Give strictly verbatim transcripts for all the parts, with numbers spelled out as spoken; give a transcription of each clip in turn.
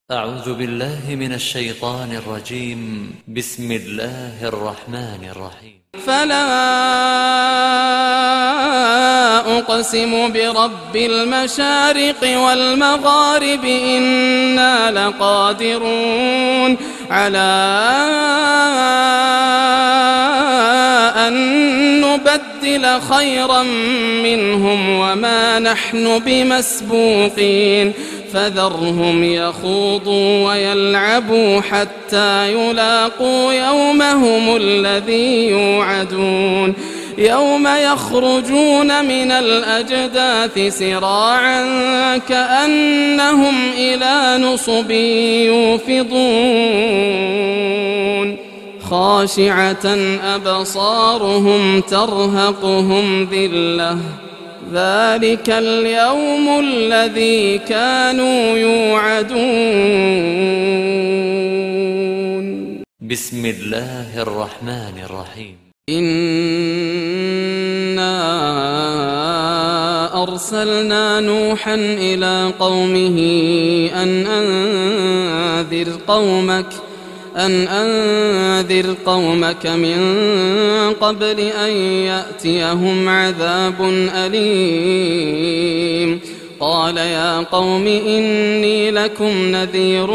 أعوذ بالله من الشيطان الرجيم. بسم الله الرحمن الرحيم. فلا أقسم برب المشارق والمغارب إنا لقادرون على أن نبدل خيرا منهم وما نحن بمسبوقين فذرهم يخوضوا ويلعبوا حتى يلاقوا يومهم الذي يوعدون يوم يخرجون من الأجداث سراعا كأنهم إلى نصب يوفضون خاشعة أبصارهم ترهقهم ذلة ذلك اليوم الذي كانوا يوعدون. بسم الله الرحمن الرحيم. إنا أرسلنا نوحا إلى قومه أن أنذر قومك أن أنذر قومك من قبل أن يأتيهم عذاب أليم. قال يا قوم إني لكم نذير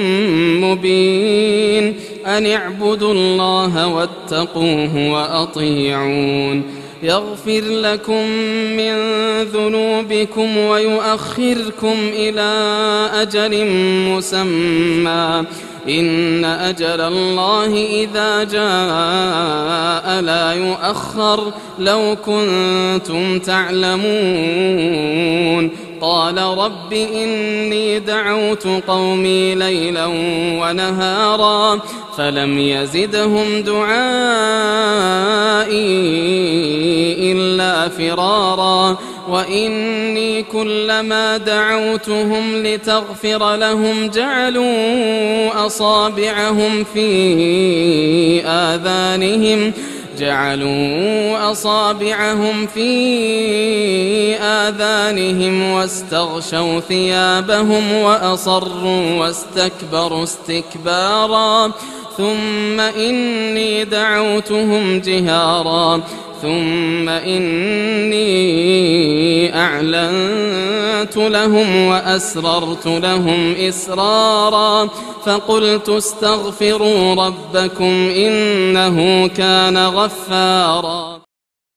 مبين أن اعبدوا الله واتقوه وأطيعون يغفر لكم من ذنوبكم ويؤخركم إلى أجل مسمى إن أجل الله إذا جاء لا يؤخر لو كنتم تعلمون. قال رب إني دعوت قومي ليلا ونهارا فلم يزدهم دعائي إلا فرارا وإني كلما دعوتهم لتغفر لهم جعلوا أصابعهم في آذانهم جعلوا أصابعهم في آذانهم واستغشوا ثيابهم وأصروا واستكبروا استكبارا ثم إني دعوتهم جهارا ثم إني أعلنت لهم وأسررت لهم إسرارا فقلت استغفروا ربكم إنه كان غفارا.